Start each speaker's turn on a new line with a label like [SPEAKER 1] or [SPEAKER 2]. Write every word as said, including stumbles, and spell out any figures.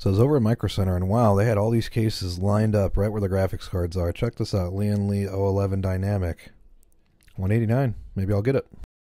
[SPEAKER 1] So I was over at Microcenter, and wow, they had all these cases lined up right where the graphics cards are. Check this out, Lian Li oh eleven Dynamic. one eighty-nine. Maybe I'll get it.